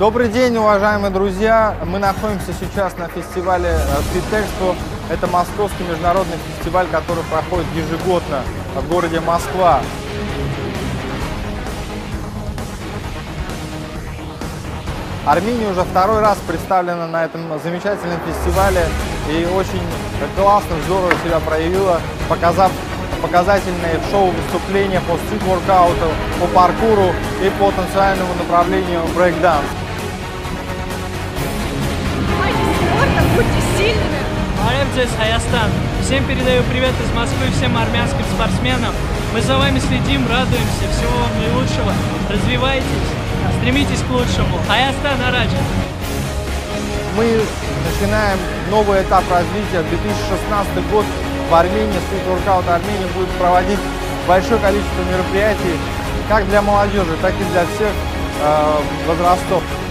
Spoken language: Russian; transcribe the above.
Добрый день, уважаемые друзья! Мы находимся сейчас на фестивале Street Expo. Это московский международный фестиваль, который проходит ежегодно в городе Москва. Армения уже второй раз представлена на этом замечательном фестивале и очень классно, здорово себя проявила, показав показательные шоу-выступления по стрит-воркауту, по паркуру и по танцевальному направлению брейк-данс. Занимайтесь спортом, будьте сильными! Армдзес, Хайастан. Всем передаю привет из Москвы, всем армянским спортсменам. Мы за вами следим, радуемся, всего вам наилучшего. Развивайтесь, стремитесь к лучшему. Хайастан, Араджи. Мы начинаем новый этап развития. 2016 год в Армении, Street Workout Армения будет проводить большое количество мероприятий как для молодежи, так и для всех возрастов.